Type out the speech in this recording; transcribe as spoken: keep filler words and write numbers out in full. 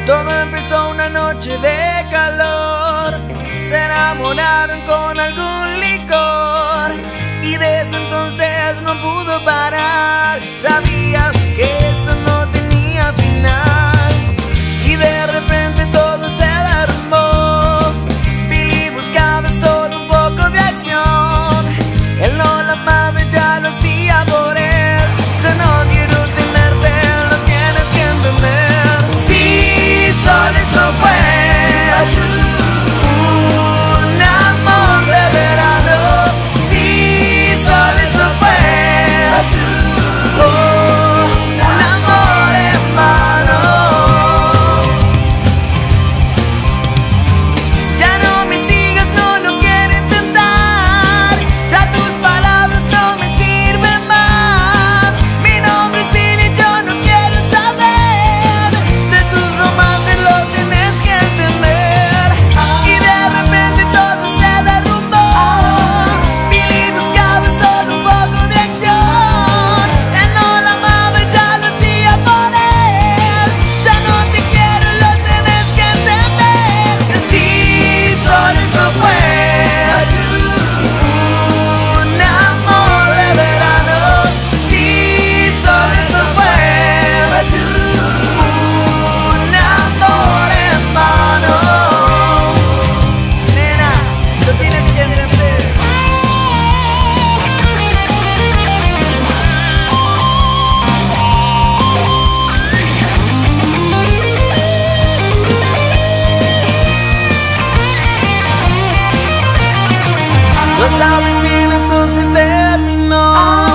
Todo empezó una noche de calor. Se enamoraron con algún licor y desde entonces no pudo parar. Sabía que esto no tenía final y de repente todo se derrumbó. Billy buscaba solo un poco de acción. Él no la amaba, ya lo hacía por él. Yo no quiero tenerte, lo tienes que entender. Sí, solo eso fue un amor de verano. Sí, solo eso fue oh, un amor en vano. Ya no me sigas, no lo quiero intentar. Ya tus palabras no me sirven más. Mi nombre es Billy, yo no quiero saber de tus romances, lo tienes que entender. Y de repente todo se derrumbó. Billy buscaba solo un poco de acción. Él no la amaba y ya lo hacía por él. Ya no te quiero, lo tienes que entender. Sí, solo eso fue un amor de verano. Sí, solo eso fue un amor en vano. Nena, lo tienes que entender. Lo sabes bien, esto se terminó.